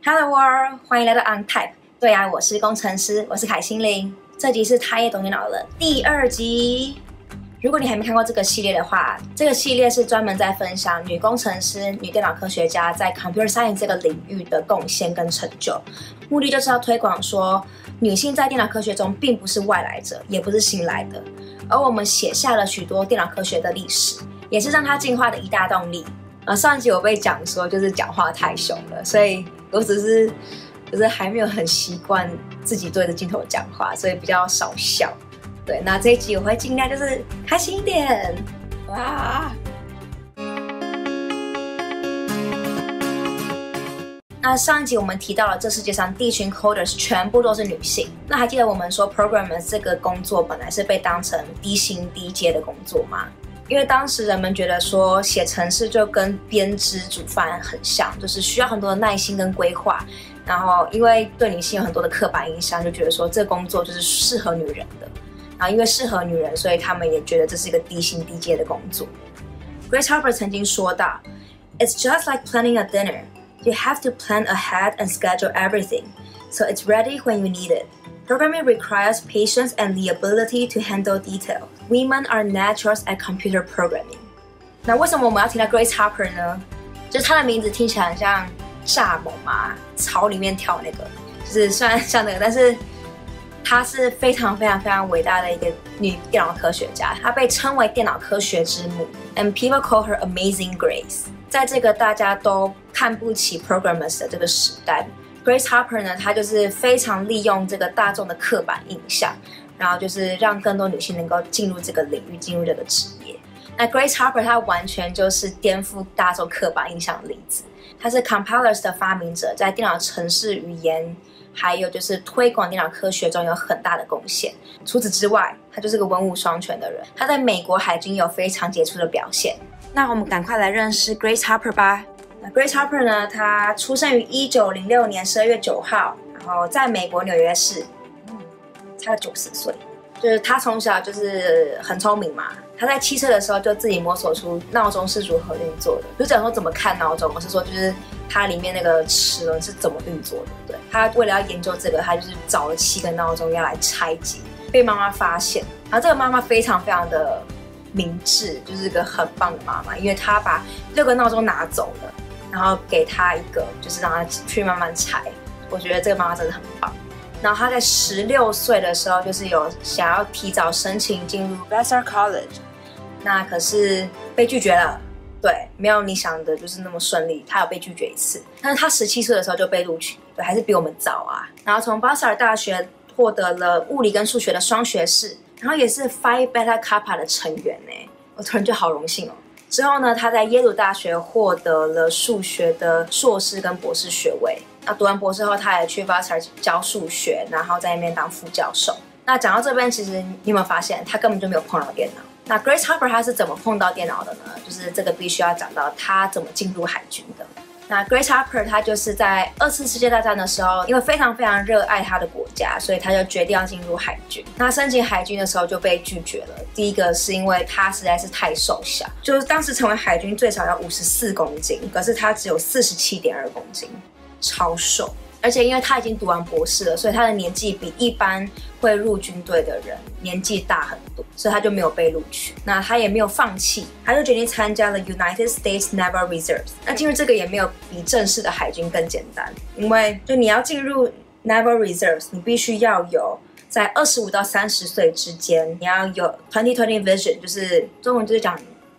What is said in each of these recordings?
Hello World， 欢迎来到 OnType。对啊，我是工程师，我是凯心凌。这集是他也懂电脑了第2集。如果你还没看过这个系列的话，这个系列是专门在分享女工程师、女电脑科学家在 Computer Science 这个领域的贡献跟成就。目的就是要推广说，女性在电脑科学中并不是外来者，也不是新来的，而我们写下了许多电脑科学的历史，也是让它进化的一大动力。上一集我被讲说就是讲话太凶了，所以我只是还没有很习惯自己对着镜头讲话，所以比较少笑。对，那这一集我会尽量就是开心一点。哇！那上一集我们提到了这世界上第一群 coders 全部都是女性。那还记得我们说 programmer 这个工作本来是被当成低薪低阶的工作吗？因为当时人们觉得说写程式就跟编织煮饭很像，就是需要很多的耐心跟规划。然后因为对女性有很多的刻板印象，就觉得说这个工作就是适合女人的。然后因为适合女人，所以他们也觉得这是一个低薪低阶的工作。Grace Harper 曾经说到 ，It's just like planning a dinner. You have to plan ahead and schedule everything, so it's ready when you need it. Programming requires patience and the ability to handle detail. Women are naturals at computer programming. 那为什么我们要提到 Grace Harper 呢？就是她的名字听起来很像蚱蜢嘛，草里面跳那个，就是虽然像那个，但是她是非常伟大的一个女电脑科学家，她被称为电脑科学之母 ，and people call her Amazing Grace。在这个大家都看不起 programmers 的这个时代。Grace Harper 呢，她就是非常利用这个大众的刻板印象，然后就是让更多女性能够进入这个领域，进入这个职业。那 Grace Harper 她完全就是颠覆大众刻板印象的例子。她是 compilers 的发明者，在电脑程式语言还有就是推广电脑科学中有很大的贡献。除此之外，她就是个文武双全的人。她在美国海军有非常杰出的表现。那我们赶快来认识 Grace Harper 吧。那 Grace Harper 呢，她出生于1906年12月9号，然后在美国纽约市，差了90岁。就是她从小就是很聪明嘛，她在7岁的时候就自己摸索出闹钟是如何运作的。不是讲说怎么看闹钟，而是说就是它里面那个齿轮是怎么运作的。对，她为了要研究这个，她就是找了7个闹钟要来拆解，被妈妈发现。然后这个妈妈非常的明智，就是个很棒的妈妈，因为她把6个闹钟拿走了。然后给他一个，就是让他去慢慢拆。我觉得这个妈妈真的很棒。然后他在16岁的时候，就是有想要提早申请进入 Vassar College， 那可是被拒绝了。对，没有你想的就是那么顺利，他有被拒绝一次。但是他17岁的时候就被录取，对，还是比我们早啊。然后从 Vassar 大学获得了物理跟数学的双学士，然后也是 Phi Beta Kappa 的成员呢。我突然就好荣幸哦。之后呢，他在耶鲁大学获得了数学的硕士跟博士学位。那读完博士后，他也去 Vassar 教数学，然后在那边当副教授。那讲到这边，其实你有没有发现，他根本就没有碰到电脑？那 Grace Harper 他是怎么碰到电脑的呢？就是这个必须要讲到他怎么进入海军的。那 Grace Harper 他就是在2次世界大战的时候，因为非常热爱他的国家，所以他就决定要进入海军。那申请海军的时候就被拒绝了。第一个是因为他实在是太瘦小，就是当时成为海军最少要54公斤，可是他只有47.2公斤，超瘦。而且因为他已经读完博士了，所以他的年纪比一般会入军队的人年纪大很多，所以他就没有被录取。那他也没有放弃，他就决定参加了 United States Naval Reserve。那进入这个也没有比正式的海军更简单，因为就你要进入 Naval Reserve， 你必须要有在25到30岁之间，你要有 20/20 vision， 就是中文就是讲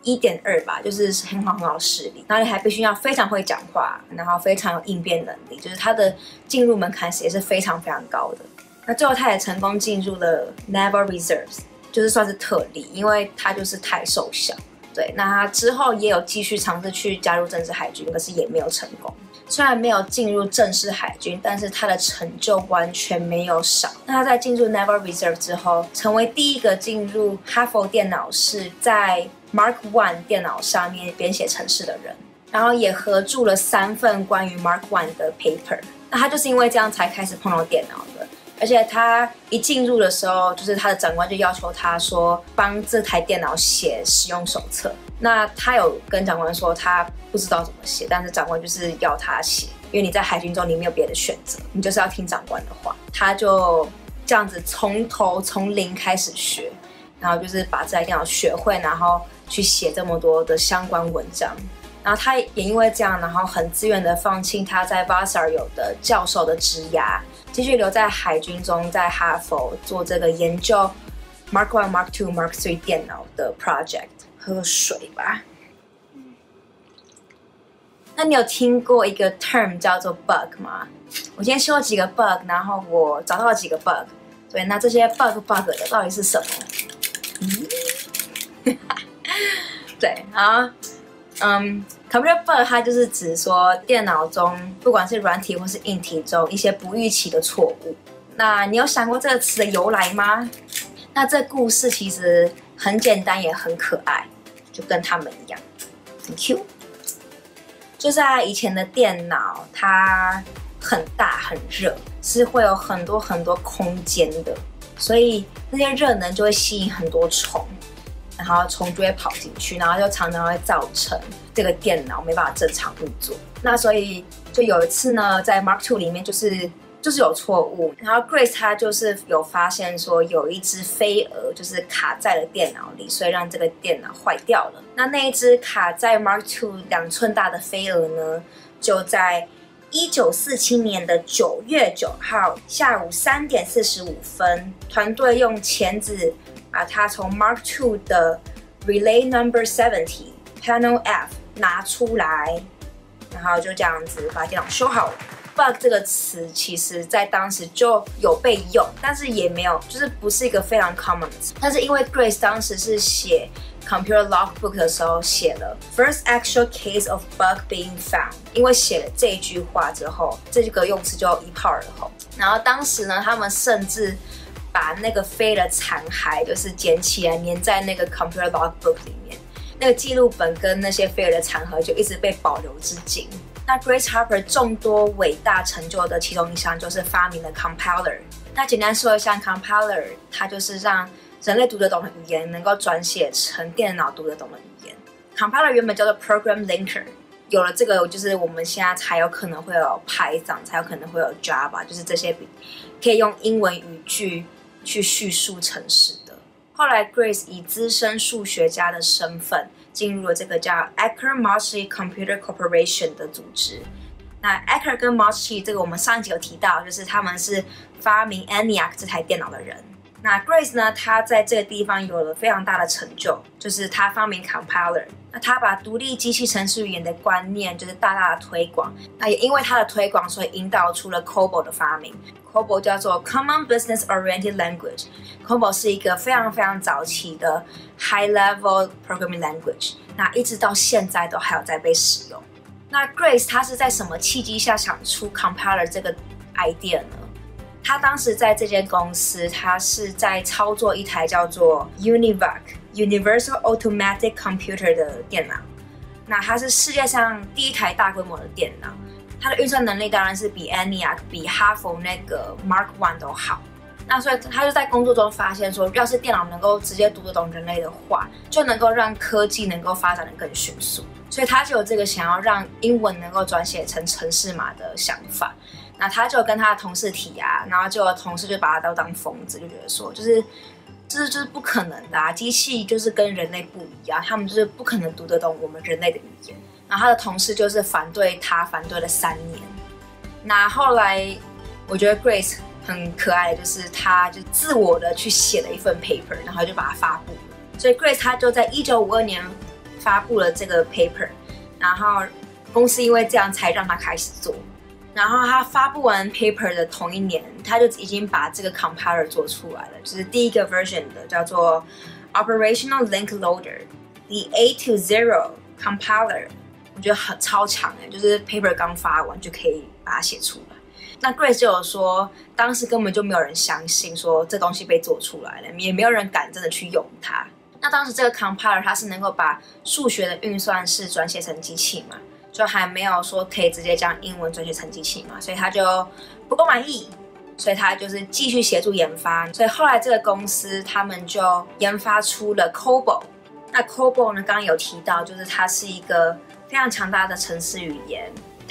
1.2吧，就是很好的视力，然后你还必须要非常会讲话，然后非常有应变能力，就是他的进入门槛也是非常高的。那最后他也成功进入了 Naval Reserves， 就是算是特例，因为他就是太瘦小。对，那他之后也有继续尝试去加入正式海军，可是也没有成功。虽然没有进入正式海军，但是他的成就完全没有少。那他在进入 Naval Reserve 之后，成为第一个进入哈佛电脑室在Mark I 电脑上面编写程式的人，然后也合著了3份关于 Mark I 的 paper。那他就是因为这样才开始碰到电脑的，而且他一进入的时候，就是他的长官就要求他说帮这台电脑写使用手册。那他有跟长官说他不知道怎么写，但是长官就是要他写。 因为你在海军中你没有别的选择，你就是要听长官的话。他就这样子从零开始学，然后就是把这台电脑学会，然后去写这么多的相关文章。然后他也因为这样，然后很自愿的放弃他在 Vassar 有的教授的职涯，继续留在海军中，在哈佛做这个研究 Mark I、Mark II、Mark III 电脑的 project。喝水吧。那你有听过一个 term 叫做 bug 吗？我今天修了几个 bug， 然后我找到了几个 bug。对，那这些 bug 的到底是什么？对，好。computer bug 它就是指说电脑中不管是软体或是硬体中一些不预期的错误。那你有想过这个词的由来吗？那这故事其实很简单也很可爱，就跟他们一样，很 Q。就在以前的电脑，它很大很热，是会有很多空间的，所以那些热能就会吸引很多虫。然后虫就会跑进去，然后就常常会造成这个电脑没办法正常运作。那所以就有一次呢，在 Mark II 里面就是有错误，然后 Grace 她就是有发现说有一只飞蛾就是卡在了电脑里，所以让这个电脑坏掉了。那一只卡在 Mark II 2寸大的飞蛾呢，就在1947年的9月9号下午3点45分，团队用钳子把它从 Mark II 的 Relay Number 70 Panel F 拿出来，然后就这样子把电脑修好了。bug 这个词其实在当时就有被用，但是也没有，就是不是一个非常 common 的词。但是因为 Grace 当时是写 Computer Logbook 的时候写了 First actual case of bug being found， 因为写了这一句话之后，这个用词就一炮而红。然后当时呢，他们甚至把那个飞的残骸就是捡起来粘在那个 Computer Logbook 里面，那个记录本跟那些飞蛾的残骸就一直被保留至今。那 Grace Hopper 众多伟大成就的其中一项就是发明了 Compiler。那简单说一下 Compiler， 它就是让人类读得懂的语言能够转写成电脑读得懂的语言。Compiler 原本叫做 Program Linker， 有了这个就是我们现在才有可能会有 Python， 才有可能会有 Java， 就是这些可以用英文语句去叙述程式的。后来 Grace 以资深数学家的身份进入了这个叫 Acker-Moshe Computer Corporation 的组织。那 Acker 跟 Moshe 这个我们上一集有提到，就是他们是发明 ENIAC 这台电脑的人。那 Grace 呢，他在这个地方有了非常大的成就，就是他发明 Compiler。那他把独立机器程式语言的观念就是大大的推广。那也因为他的推广，所以引导出了 COBOL 的发明。COBOL 叫做 Common Business Oriented Language。COBOL 是一个非常早期的 High Level Programming Language。那一直到现在都还有在被使用。那 Grace 他是在什么契机下想出 Compiler 这个 idea 呢？他当时在这间公司，他是在操作一台叫做 UNIVAC Universal Automatic Computer 的电脑。那它是世界上第一台大规模的电脑，它的运算能力当然是比 ENIAC 比哈佛那个 Mark I 都好。那所以他就在工作中发现说，要是电脑能够直接读得懂人类的话，就能够让科技能够发展得更迅速。所以他就有这个想要让英文能够转写成程式码的想法。那他就跟他的同事提啊，然后就有同事就把他都当疯子，就觉得说就是不可能的啊，机器就是跟人类不一样，他们就是不可能读得懂我们人类的语言。然后他的同事就是反对了3年。那后来我觉得 Grace 很可爱的，就是他就自我的去写了一份 paper， 然后就把它发布了。所以 Grace 他就在1952年发布了这个 paper， 然后公司因为这样才让他开始做。然后他发布完 paper 的同一年，他就已经把这个 compiler 做出来了，就是第一个 version 的叫做 Operational Link Loader，the A-to-0 compiler， 我觉得超强哎，就是 paper 刚发完就可以把它写出来。那 Grace 就有说，当时根本就没有人相信说这东西被做出来了，也没有人敢真的去用它。那当时这个 compiler 它是能够把数学的运算式转写成机器嘛？就还没有说可以直接将英文转写成机器嘛，所以他就不够满意，所以他就是继续协助研发。所以后来这个公司他们就研发出了 COBOL。那 COBOL 呢，刚刚有提到，就是它是一个非常强大的程式语言，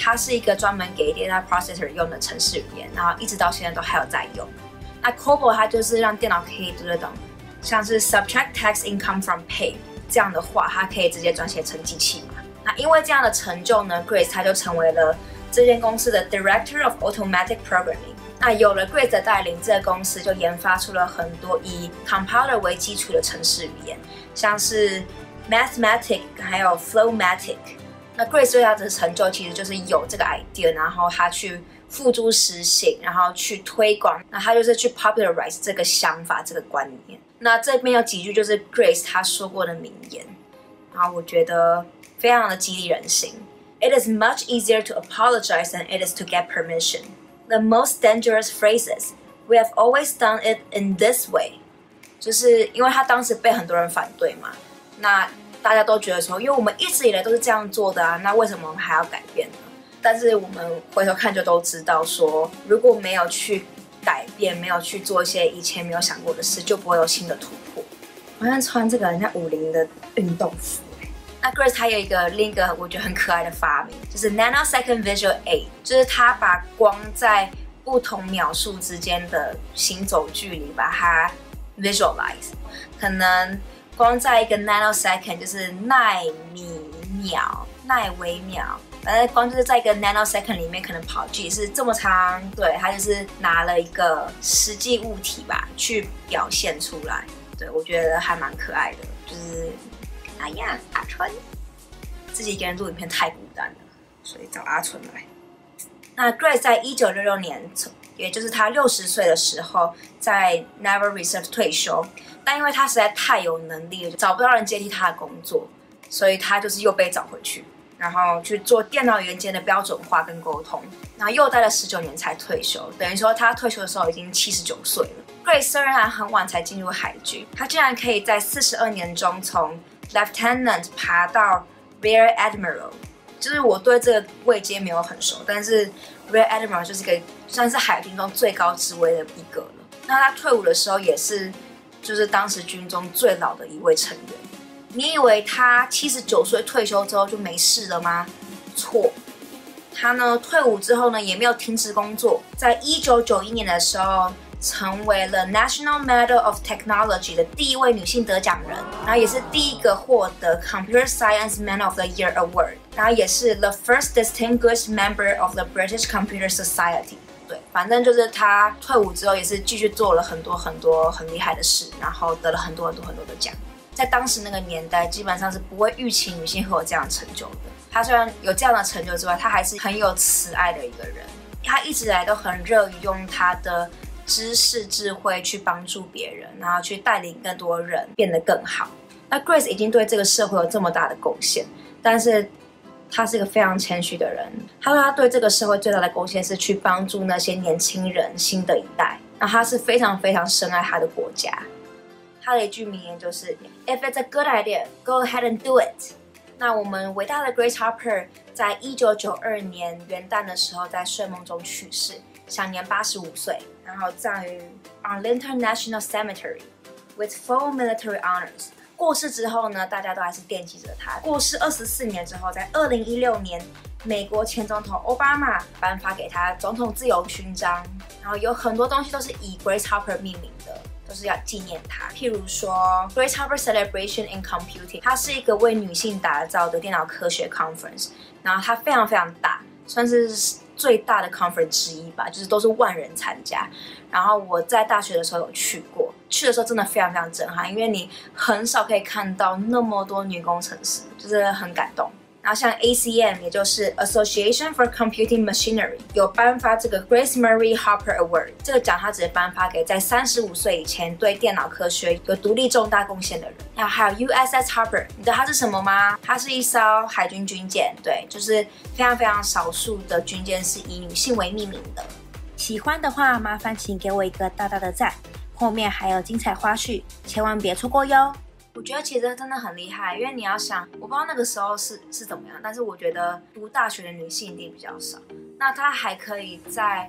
它是一个专门给 data processor 用的程式语言，然后一直到现在都还有在用。那 COBOL 它就是让电脑可以读得懂，像是 subtract tax income from pay 这样的话，它可以直接转写成机器嘛。那因为这样的成就呢 ，Grace 她就成为了这间公司的 Director of Automatic Programming。那有了 Grace 的带领，这个公司就研发出了很多以 compiler 为基础的程式语言，像是 Mathematic 还有 Flowmatic。那 Grace 最大的成就其实就是有这个 idea， 然后他去付诸实行，然后去推广，那他就是去 popularize 这个想法、这个观念。那这边有几句就是 Grace 他说过的名言，然后我觉得非常的激励人心。It is much easier to apologize than it is to get permission. The most dangerous phrases. We have always done it in this way. 就是因为他当时被很多人反对嘛，那大家都觉得说，因为我们一直以来都是这样做的啊，那为什么我们还要改变呢？但是我们回头看就都知道说，如果没有去改变，没有去做一些以前没有想过的事，就不会有新的突破。好像穿这个人家50的运动服。那 Grace 她有另一个我觉得很可爱的发明，就是 Nanosecond Visual Aid， 就是她把光在不同秒数之间的行走距离把它 visualize， 可能光在一个 nanosecond 就是奈米秒、奈微秒，反正光就是在一个 nanosecond 里面可能跑距离是这么长。对，他就是拿了一个实际物体吧去表现出来。对，我觉得还蛮可爱的，就是哎呀，阿春自己一个人录影片太孤单了，所以找阿春来。那 Grace 在1966年，也就是他60岁的时候，在 Naval Reserve 退休，但因为他实在太有能力了，找不到人接替他的工作，所以他就是又被找回去，然后去做电脑元件的标准化跟沟通，然后又待了19年才退休，等于说他退休的时候已经79岁了。Grace 虽然很晚才进入海军，他竟然可以在42年中从 Lieutenant 爬到 Rear Admiral， 就是我对这个位阶没有很熟，但是 Rear Admiral 就是一个算是海军中最高职位的一个了。那他退伍的时候也是，就是当时军中最老的一位成员。你以为他79岁退休之后就没事了吗？错，他呢退伍之后呢也没有停止工作，在1991年的时候，成为了 National Medal of Technology 的第一位女性得奖人，然后也是第一个获得 Computer Science Man of the Year Award， 然后也是 the first distinguished member of the British Computer Society。对，反正就是他退伍之后也是继续做了很多很多很厉害的事，然后得了很多的奖。在当时那个年代，基本上是不会预期女性会有这样的成就的。她虽然有这样的成就之外，她还是很有慈爱的一个人。她一直以来都很乐于用她的知识智慧去帮助别人，然后去带领更多人变得更好。那 Grace 已经对这个社会有这么大的贡献，但是他是一个非常谦虚的人。他说他对这个社会最大的贡献是去帮助那些年轻人、新的一代。那他是非常非常深爱他的国家。他的一句名言就是 "If it's a good idea, go ahead and do it." 那我们伟大的 Grace Harper 在1992年元旦的时候在睡梦中去世，享年85岁，然后葬于 Arlington National Cemetery with full military honors。过世之后呢，大家都还是惦记着他。过世24年之后，在2016年，美国前总统奥巴马颁发给他总统自由勋章，然后有很多东西都是以 Grace Harper 命名的，都是要纪念他。譬如说 Grace Harper Celebration in Computing， 它是一个为女性打造的电脑科学 conference， 然后它非常非常大，算是最大的 conference 之一吧，就是都是万人参加。然后我在大学的时候有去过，去的时候真的非常非常震撼，因为你很少可以看到那么多女工程师，就是很感动。然后像 ACM， 也就是 Association for Computing Machinery， 有颁发这个 Grace Marie Harper Award， 这个奖它只是颁发给在35岁以前对电脑科学有独立重大贡献的人。然后还有 USS Harper， 你知道它是什么吗？它是一艘海军军舰，对，就是非常非常少数的军舰是以女性为命名的。喜欢的话，麻烦请给我一个大大的赞，后面还有精彩花絮，千万别错过哟。我觉得其实真的很厉害，因为你要想，我不知道那个时候是怎么样，但是我觉得读大学的女性一定比较少。那她还可以在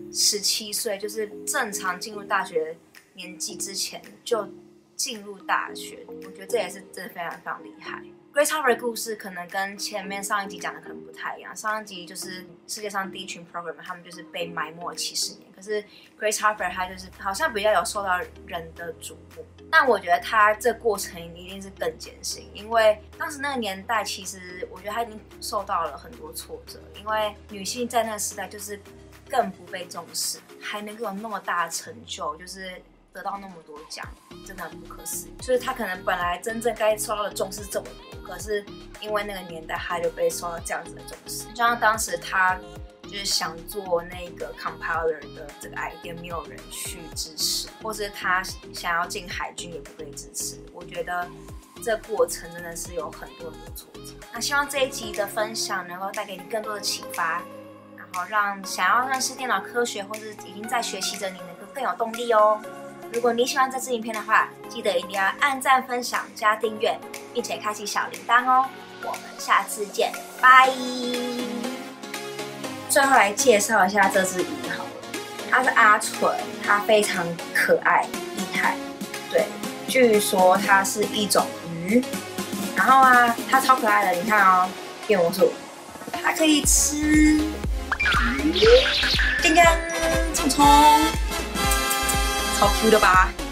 17岁，就是正常进入大学年纪之前就进入大学，我觉得这也是真的非常非常厉害。 Grace Hopper 的故事可能跟前面上一集讲的可能不太一样。上一集就是世界上第一群 programmer， 他们就是被埋没了70年。可是 Grace Hopper 他就是好像比较有受到人的瞩目。但我觉得他这过程一定是更艰辛，因为当时那个年代，其实我觉得他已经受到了很多挫折，因为女性在那个时代就是更不被重视，还能够有那么大的成就，就是得到那么多奖，真的很不可思议。就是他可能本来真正该受到的重视这么多，可是因为那个年代，他就被受到这样子的重视。就像当时他就是想做那个 compiler 的这个 idea， 没有人去支持，或是他想要进海军也不被支持。我觉得这过程真的是有很多挫折。那希望这一集的分享能够带给你更多的启发，然后让想要认识电脑科学或是已经在学习的你能够更有动力哦。如果你喜欢这支影片的话，记得一定要按赞、分享、加订阅，并且开启小铃铛哦。我们下次见，拜！最后来介绍一下这只鱼好了，它是阿纯，它非常可爱厉害。对，据说它是一种鱼，然后啊，它超可爱的，你看哦，变魔术，它可以吃鱼，健健，冲冲，超 Q 的吧？